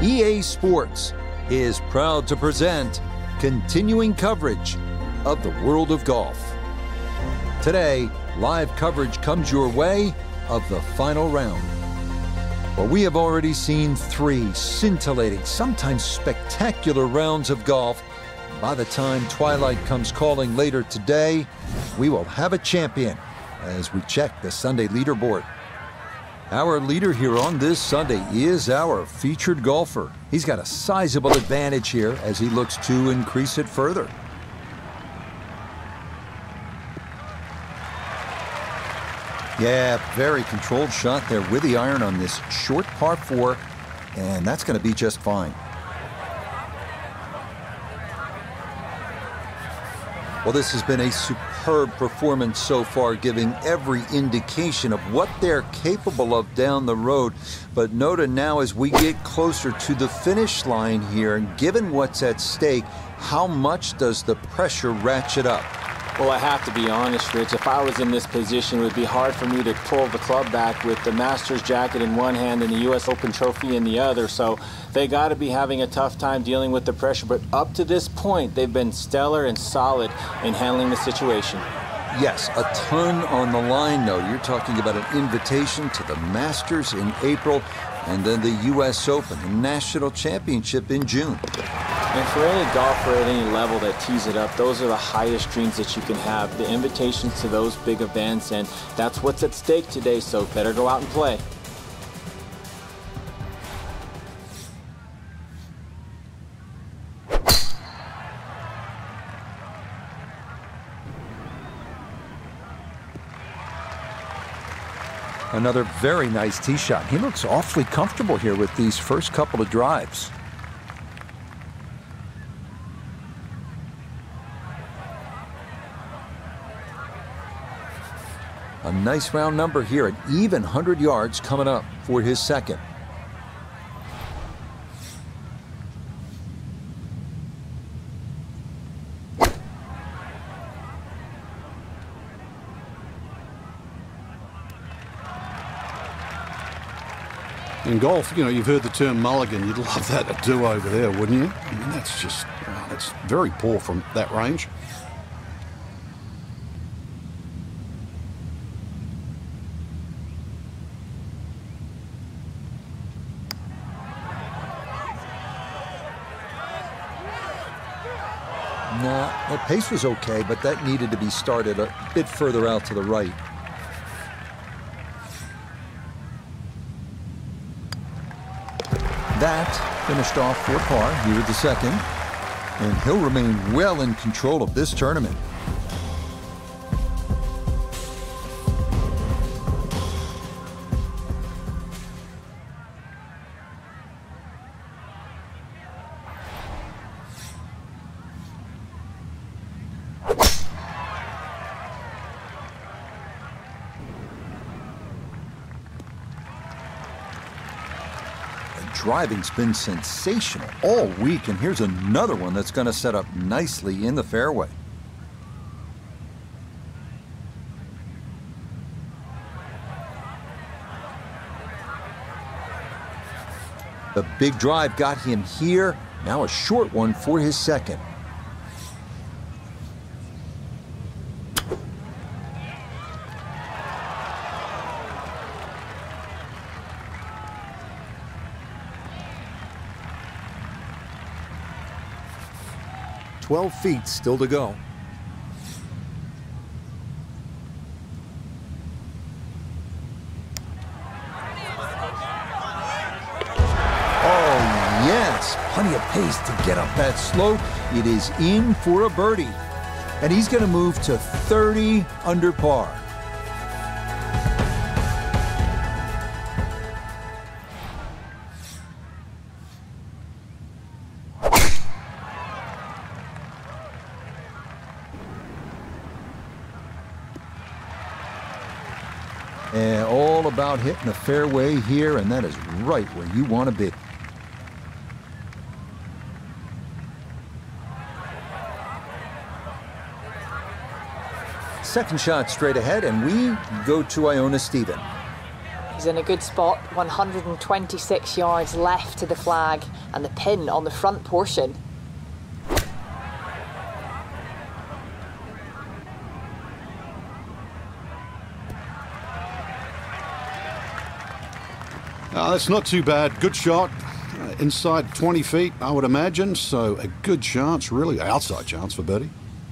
EA Sports is proud to present continuing coverage of the world of golf. Today, live coverage comes your way of the final round. Well, we have already seen 3 scintillating, sometimes spectacular rounds of golf. By the time twilight comes calling later today, we will have a champion as we check the Sunday leaderboard. Our leader here on this Sunday is our featured golfer. He's got a sizable advantage here as he looks to increase it further. Yeah, very controlled shot there with the iron on this short par 4, and that's going to be just fine. Well, this has been a superb performance so far, giving every indication of what they're capable of down the road. But note now as we get closer to the finish line here, and given what's at stake, how much does the pressure ratchet up? Well, I have to be honest, Rich. If I was in this position, it would be hard for me to pull the club back with the Masters jacket in one hand and the U.S. Open trophy in the other. So they got to be having a tough time dealing with the pressure. But up to this point, they've been stellar and solid in handling the situation. Yes, a ton on the line, though. You're talking about an invitation to the Masters in April and then the U.S. Open, the National Championship in June. And for any golfer at any level that tees it up, those are the highest dreams that you can have, the invitations to those big events, and that's what's at stake today, so better go out and play. Another very nice tee shot. He looks awfully comfortable here with these first couple of drives. A nice round number here, an even 100 yards coming up for his second. In golf, you know, you've heard the term mulligan. You'd love that to do over there, wouldn't you? I mean, that's just, that's very poor from that range. Nah, the pace was okay, but that needed to be started a bit further out to the right. That finished off for par here at the second, and he'll remain well in control of this tournament. Driving's been sensational all week, and here's another one that's going to set up nicely in the fairway. The big drive got him here. Now a short one for his second. "12 feet still to go." Oh, yes. Plenty of pace to get up that slope. It is in for a birdie. And he's going to move to 30 under par. And all about hitting the fairway here, and that is right where you want to be. Second shot straight ahead, and we go to Iona Stephen. He's in a good spot, 126 yards left to the flag and the pin on the front portion. That's not too bad. Good shot. Inside 20 feet, I would imagine. So a good chance, really outside chance for birdie.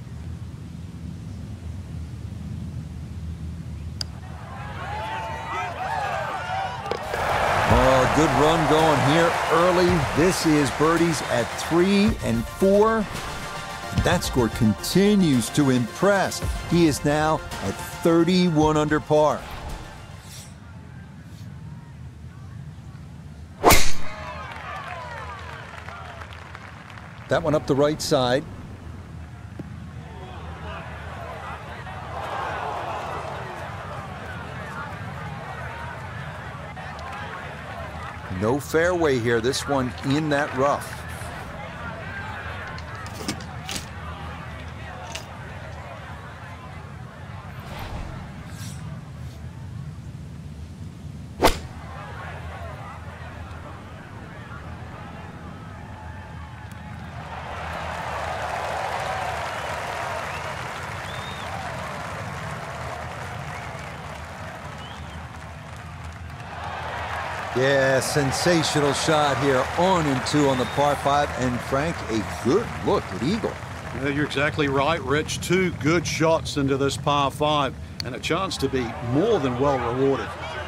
Oh, good run going here early. This is birdies at 3 and 4. And that score continues to impress. He is now at 31 under par. That one up the right side. No fairway here. This one in that rough. Yeah, sensational shot here, on and 2 on the par 5, and Frank, a good look at eagle. Yeah, you're exactly right, Rich. 2 good shots into this par 5, and a chance to be more than well rewarded.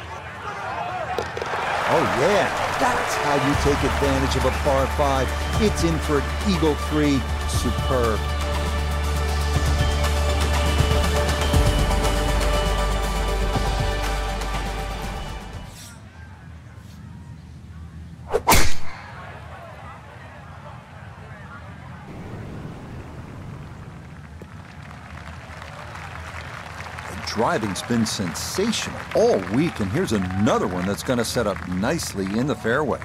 Oh yeah, that's how you take advantage of a par 5. It's in for an eagle 3, superb. Driving's been sensational all week, and here's another one that's going to set up nicely in the fairway.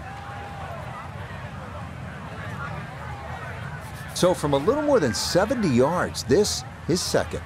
So from a little more than 70 yards, this is second.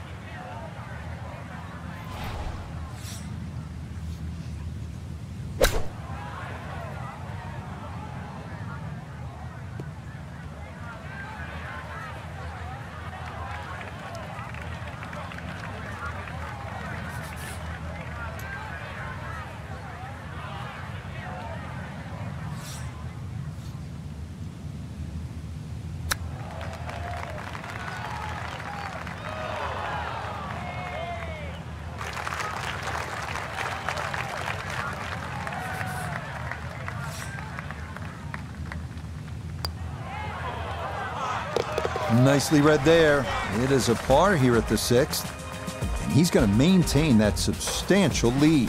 Nicely read there. It is a par here at the 6th, and he's going to maintain that substantial lead.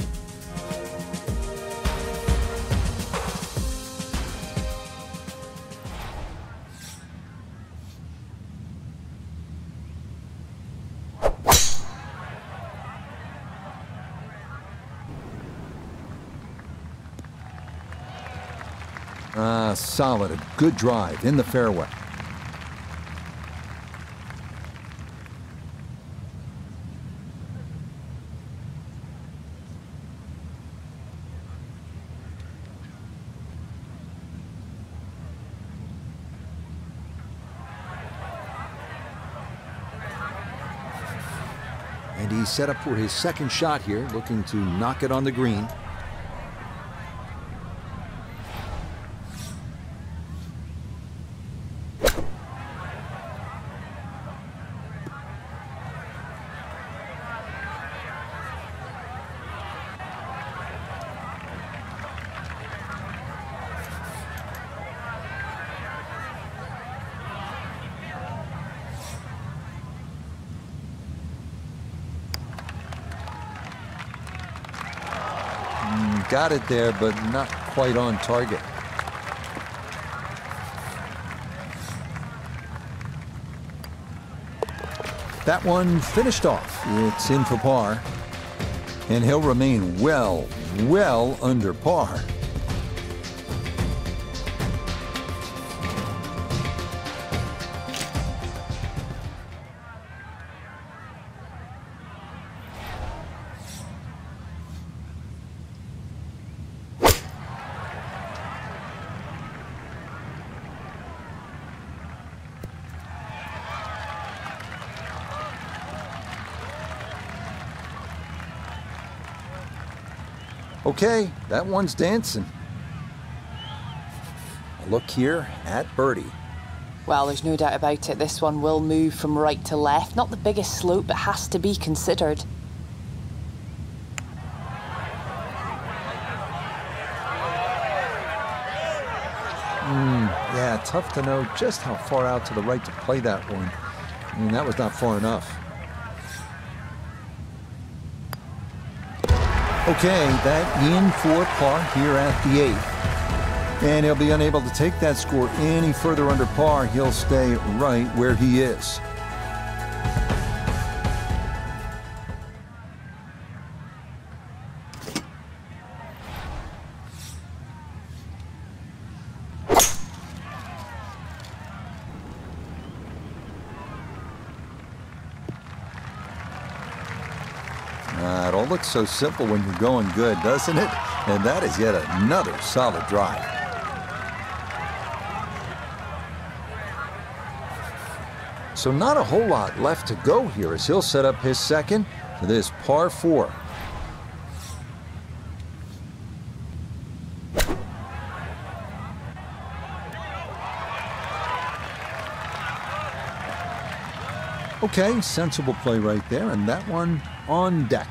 Solid, a good drive in the fairway. And he's set up for his second shot here, looking to knock it on the green. Got it there, but not quite on target. That one finished off. It's in for par. And he'll remain well under par. Okay, that one's dancing. A look here at birdie. Well, there's no doubt about it. This one will move from right to left. Not the biggest slope, but has to be considered. Yeah, tough to know just how far out to the right to play that one. I mean, that was not far enough. Okay, that in for par here at the 8th. And he'll be unable to take that score any further under par. He'll stay right where he is. It all looks so simple when you're going good, doesn't it? And that is yet another solid drive. So not a whole lot left to go here as he'll set up his second for this par 4. Okay, sensible play right there, and that one on deck.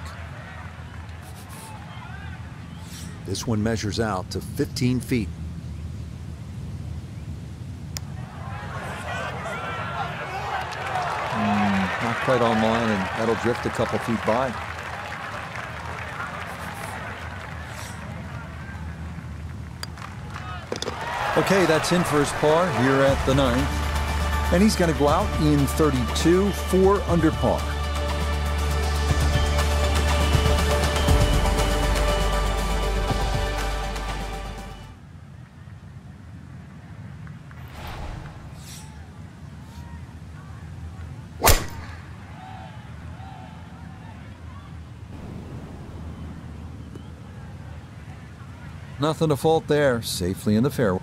This one measures out to 15 feet. Not quite on line, and that'll drift a couple feet by. Okay, that's in for his par here at the 9th. And he's going to go out in 32, 4 under par. Nothing to fault there, safely in the fairway.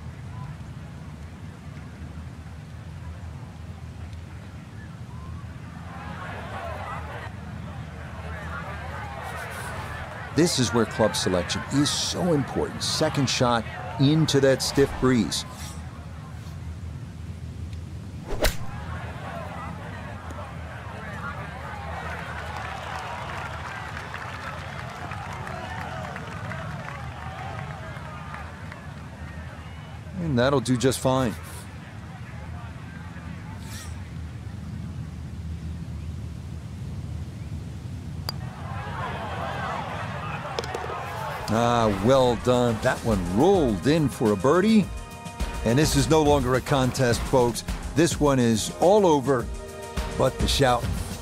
This is where club selection is so important. Second shot into that stiff breeze. And that'll do just fine. Well done. That one rolled in for a birdie. And this is no longer a contest, folks. This one is all over but the shout.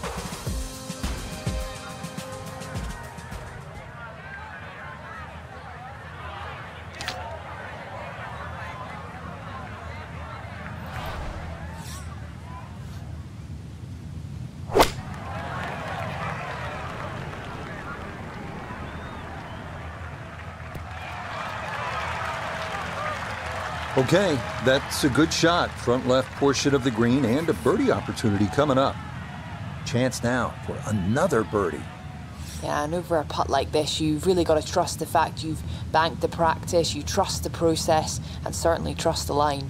Okay, that's a good shot. Front left portion of the green and a birdie opportunity coming up. Chance now for another birdie. Yeah, and over a putt like this, you've really got to trust the fact you've banked the practice, you trust the process, and certainly trust the line.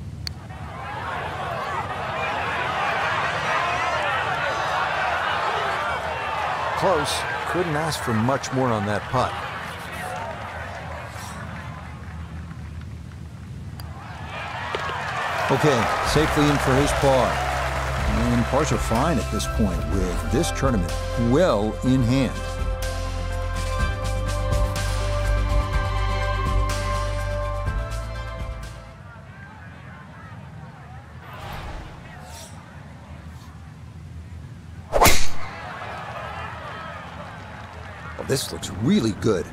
Close. Couldn't ask for much more on that putt. Okay, safely in for his par. And pars are fine at this point with this tournament well in hand. Well, this looks really good.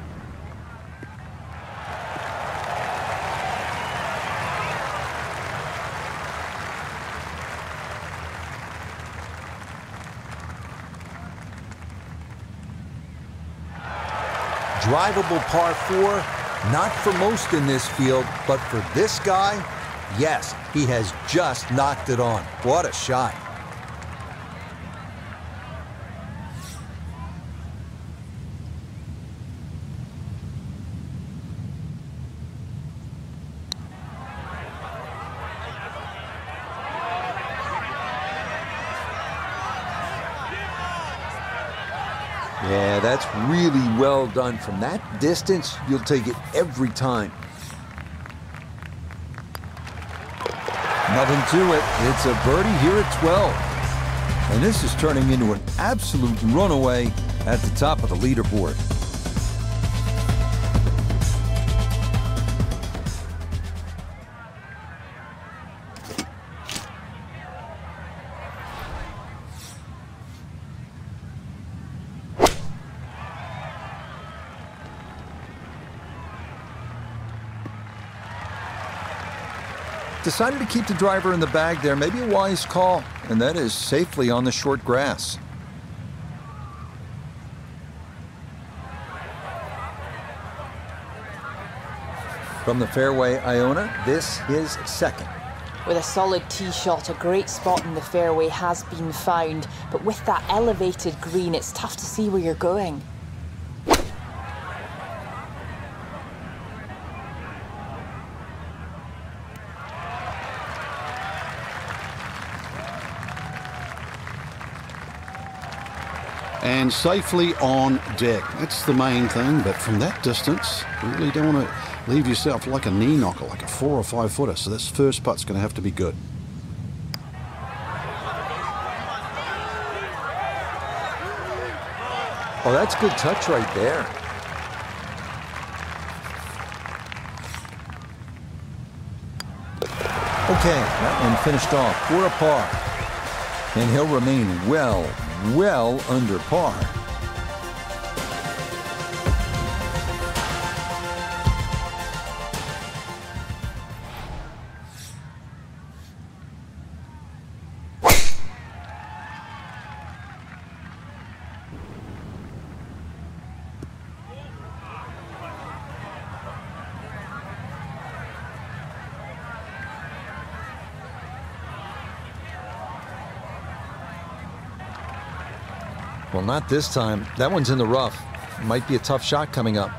Drivable par 4, not for most in this field, but for this guy, yes, he has just knocked it on. What a shot. that's really well done. From that distance, you'll take it every time. Nothing to it. It's a birdie here at 12. And this is turning into an absolute runaway at the top of the leaderboard. Decided to keep the driver in the bag there. Maybe a wise call, and that is safely on the short grass. From the fairway, Iona, this is second. With a solid tee shot, a great spot in the fairway has been found, but with that elevated green, it's tough to see where you're going. And safely on deck. That's the main thing, but from that distance, you really don't want to leave yourself like a knee knocker, like a 4 or 5 footer. So this first putt's going to have to be good. Oh, that's good touch right there. Okay, that one finished off for a par. And he'll remain well under par. Well, not this time. That one's in the rough. Might be a tough shot coming up.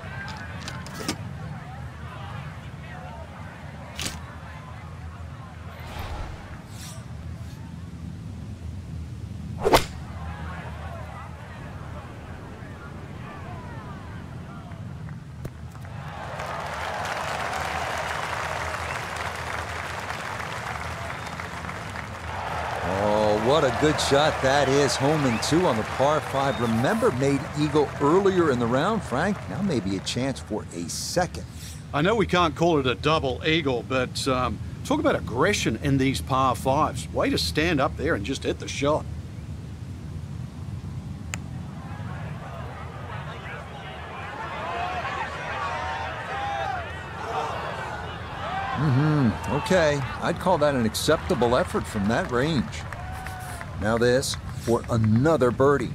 What a good shot that is. Home in 2 on the par 5. Remember, made eagle earlier in the round, Frank. Now maybe a chance for a second. I know we can't call it a double eagle, but talk about aggression in these par 5s. Way to stand up there and just hit the shot. Okay, I'd call that an acceptable effort from that range. Now this for another birdie.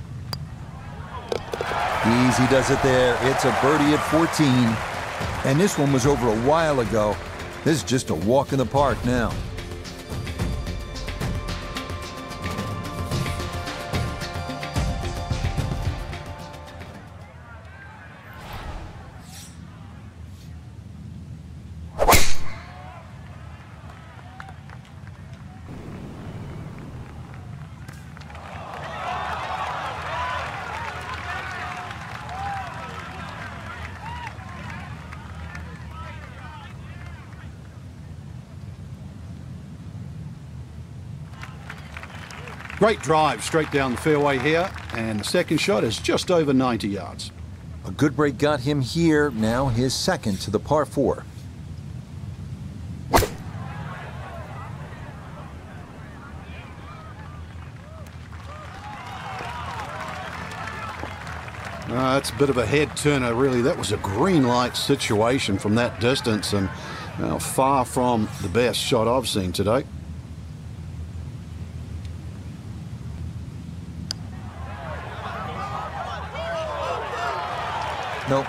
Easy does it there. It's a birdie at 14. And this one was over a while ago. This is just a walk in the park now. Great drive straight down the fairway here, and the second shot is just over 90 yards. A good break got him here. Now his second to the par 4. That's a bit of a head turner, really. That was a green light situation from that distance, and far from the best shot I've seen today. Nope.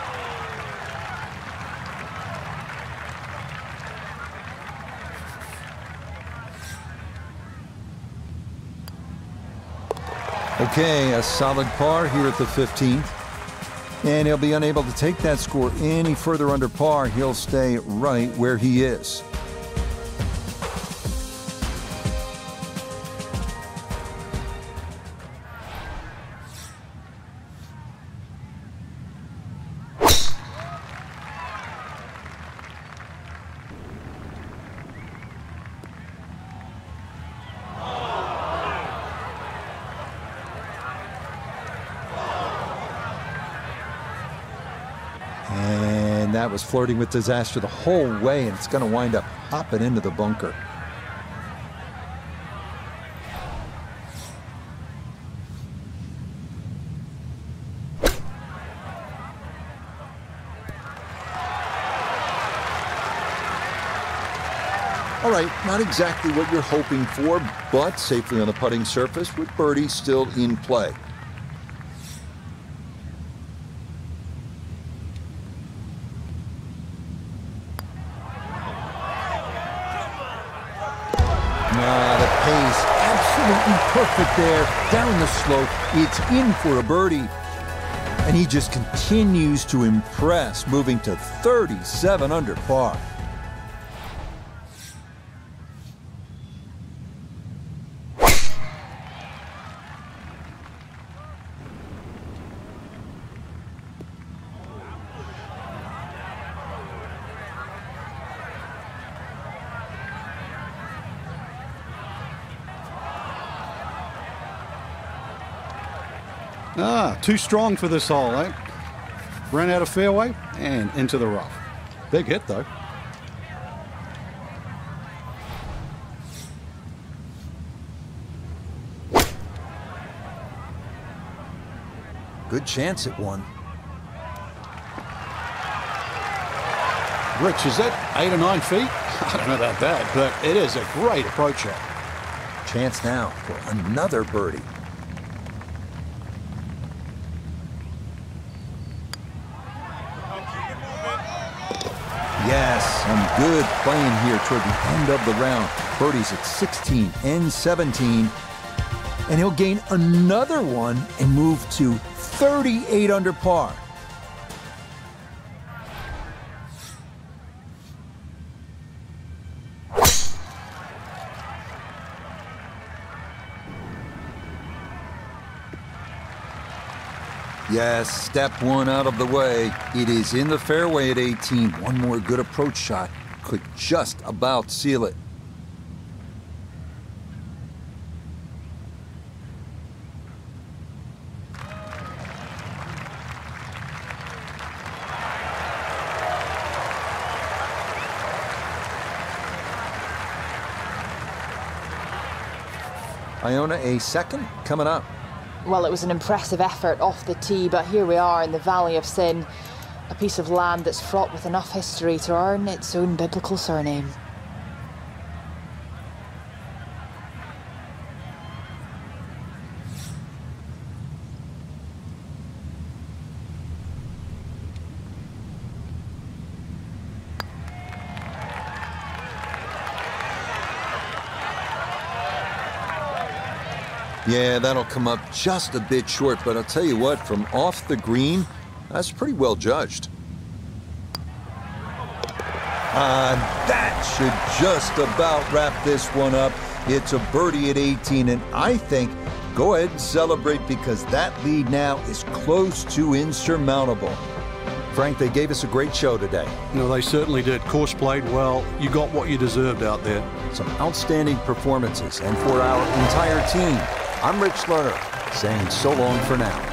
Okay, a solid par here at the 15th. And he'll be unable to take that score any further under par. He'll stay right where he is. that was flirting with disaster the whole way, and it's going to wind up hopping into the bunker. All right, not exactly what you're hoping for, but safely on the putting surface with birdie still in play. The pace, absolutely perfect there, down the slope. It's in for a birdie. And he just continues to impress, moving to 37 under par. Too strong for this hole, eh? Ran out of fairway and into the rough. Big hit, though. Good chance at one. Rich, is that 8 or 9 feet? I don't know about that, but it is a great approach shot. Chance now for another birdie. Yes, some good playing here toward the end of the round. Birdies at 16 and 17. And he'll gain another one and move to 38 under par. Yes, step one out of the way. It is in the fairway at 18. One more good approach shot could just about seal it. Iona, a second coming up. Well, it was an impressive effort off the tee, but here we are in the Valley of Sin, a piece of land that's fraught with enough history to earn its own biblical surname. Yeah, that'll come up just a bit short, but I'll tell you what, from off the green, that's pretty well judged. That should just about wrap this one up. It's a birdie at 18, and I think go ahead and celebrate because that lead now is close to insurmountable. Frank, they gave us a great show today. No, they certainly did. Course played well. You got what you deserved out there. Some outstanding performances, and for our entire team, I'm Rich Lerner, saying so long for now.